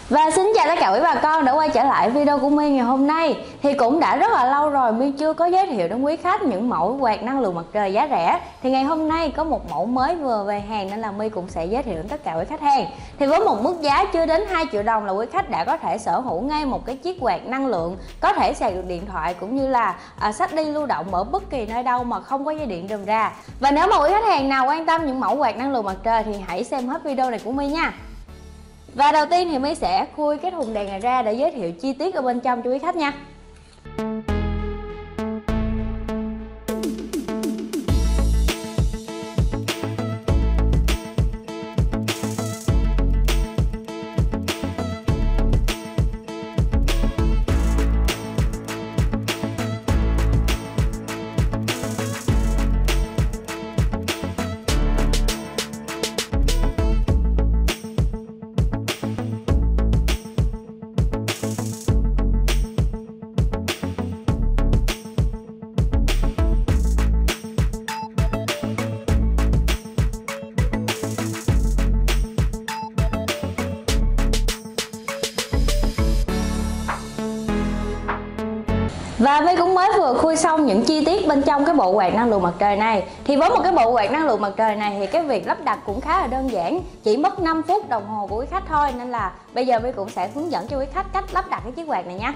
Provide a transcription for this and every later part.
Và xin chào tất cả quý bà con đã quay trở lại video của My ngày hôm nay. Thì cũng đã rất là lâu rồi My chưa có giới thiệu đến quý khách những mẫu quạt năng lượng mặt trời giá rẻ. Thì ngày hôm nay có một mẫu mới vừa về hàng nên là My cũng sẽ giới thiệu đến tất cả quý khách hàng. Thì với một mức giá chưa đến 2 triệu đồng là quý khách đã có thể sở hữu ngay một cái chiếc quạt năng lượng, có thể sạc được điện thoại cũng như là xách đi lưu động ở bất kỳ nơi đâu mà không có dây điện rườm rà. Và nếu mà quý khách hàng nào quan tâm những mẫu quạt năng lượng mặt trời thì hãy xem hết video này của My nha. Và đầu tiên thì My sẽ khui cái thùng đèn này ra để giới thiệu chi tiết ở bên trong cho quý khách nha. Và My cũng mới vừa khui xong những chi tiết bên trong cái bộ quạt năng lượng mặt trời này. Thì với một cái bộ quạt năng lượng mặt trời này thì cái việc lắp đặt cũng khá là đơn giản, chỉ mất 5 phút đồng hồ của quý khách thôi. Nên là bây giờ My cũng sẽ hướng dẫn cho quý khách cách lắp đặt cái chiếc quạt này nha.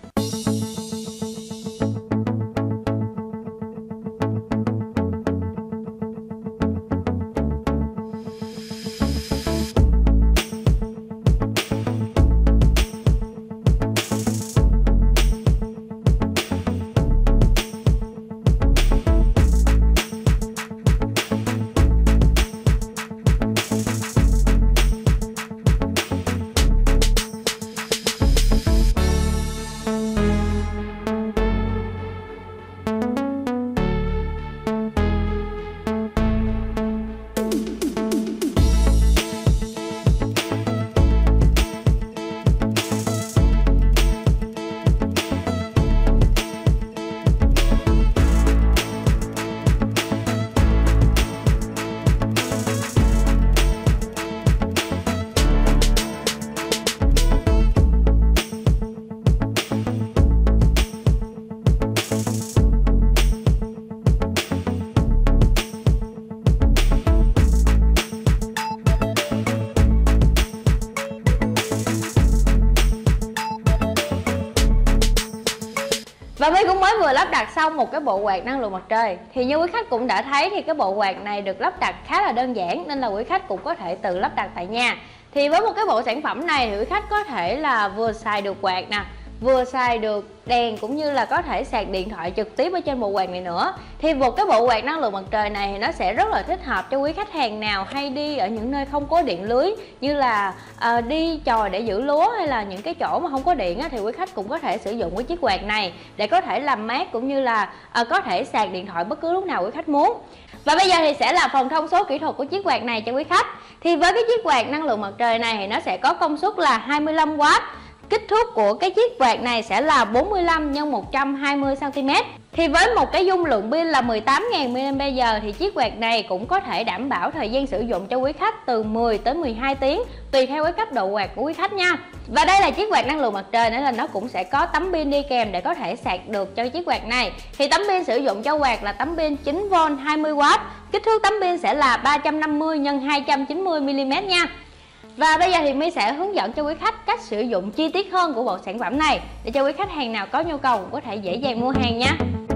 Và My cũng mới vừa lắp đặt xong một cái bộ quạt năng lượng mặt trời. Thì như quý khách cũng đã thấy thì cái bộ quạt này được lắp đặt khá là đơn giản nên là quý khách cũng có thể tự lắp đặt tại nhà. Thì với một cái bộ sản phẩm này thì quý khách có thể là vừa xài được quạt nè, vừa xài được đèn cũng như là có thể sạc điện thoại trực tiếp ở trên bộ quạt này nữa. Thì một cái bộ quạt năng lượng mặt trời này thì nó sẽ rất là thích hợp cho quý khách hàng nào hay đi ở những nơi không có điện lưới, như là đi chòi để giữ lúa hay là những cái chỗ mà không có điện á, thì quý khách cũng có thể sử dụng cái chiếc quạt này để có thể làm mát cũng như là có thể sạc điện thoại bất cứ lúc nào quý khách muốn. Và bây giờ thì sẽ là phần thông số kỹ thuật của chiếc quạt này cho quý khách. Thì với cái chiếc quạt năng lượng mặt trời này thì nó sẽ có công suất là 25W. Kích thước của cái chiếc quạt này sẽ là 45 x 120 cm. Thì với một cái dung lượng pin là 18.000 mAh thì chiếc quạt này cũng có thể đảm bảo thời gian sử dụng cho quý khách từ 10 tới 12 tiếng tùy theo cái cấp độ quạt của quý khách nha. Và đây là chiếc quạt năng lượng mặt trời nên là nó cũng sẽ có tấm pin đi kèm để có thể sạc được cho chiếc quạt này. Thì tấm pin sử dụng cho quạt là tấm pin 9V 20W. Kích thước tấm pin sẽ là 350 x 290 mm nha. Và bây giờ thì My sẽ hướng dẫn cho quý khách cách sử dụng chi tiết hơn của bộ sản phẩm này để cho quý khách hàng nào có nhu cầu cũng có thể dễ dàng mua hàng nha.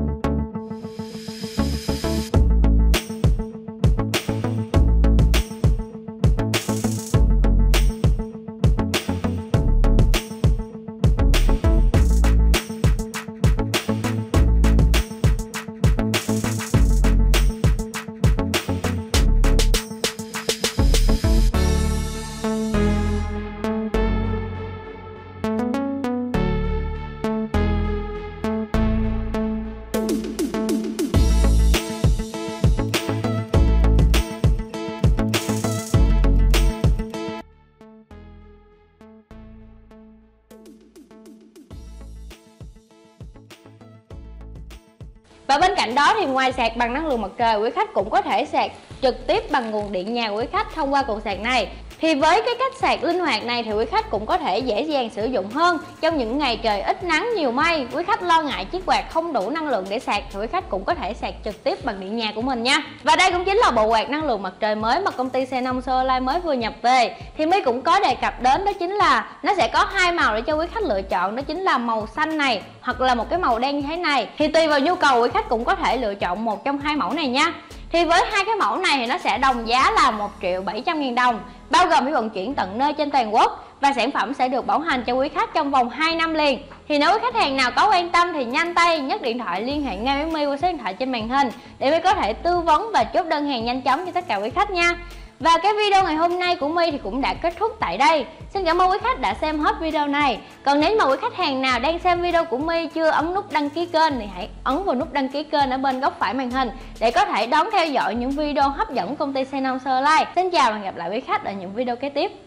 Và bên cạnh đó thì ngoài sạc bằng năng lượng mặt trời, quý khách cũng có thể sạc trực tiếp bằng nguồn điện nhà của quý khách thông qua cục sạc này. Thì với cái cách sạc linh hoạt này thì quý khách cũng có thể dễ dàng sử dụng hơn trong những ngày trời ít nắng nhiều mây. Quý khách lo ngại chiếc quạt không đủ năng lượng để sạc thì quý khách cũng có thể sạc trực tiếp bằng điện nhà của mình nha. Và đây cũng chính là bộ quạt năng lượng mặt trời mới mà công ty Xenon Solar mới vừa nhập về. Thì My cũng có đề cập đến, đó chính là nó sẽ có hai màu để cho quý khách lựa chọn, đó chính là màu xanh này hoặc là một cái màu đen như thế này. Thì tùy vào nhu cầu quý khách cũng có thể lựa chọn một trong hai mẫu này nha. Thì với hai cái mẫu này thì nó sẽ đồng giá là 1.700.000 đồng, bao gồm phí vận chuyển tận nơi trên toàn quốc, và sản phẩm sẽ được bảo hành cho quý khách trong vòng 2 năm liền. Thì nếu quý khách hàng nào có quan tâm thì nhanh tay nhấc điện thoại liên hệ ngay với My qua số điện thoại trên màn hình để My có thể tư vấn và chốt đơn hàng nhanh chóng cho tất cả quý khách nha. Và cái video ngày hôm nay của My thì cũng đã kết thúc tại đây. Xin cảm ơn quý khách đã xem hết video này. Còn nếu mà quý khách hàng nào đang xem video của My chưa ấn nút đăng ký kênh thì hãy ấn vào nút đăng ký kênh ở bên góc phải màn hình để có thể đón theo dõi những video hấp dẫn của công ty Xenon Solar. Xin chào và hẹn gặp lại quý khách ở những video kế tiếp.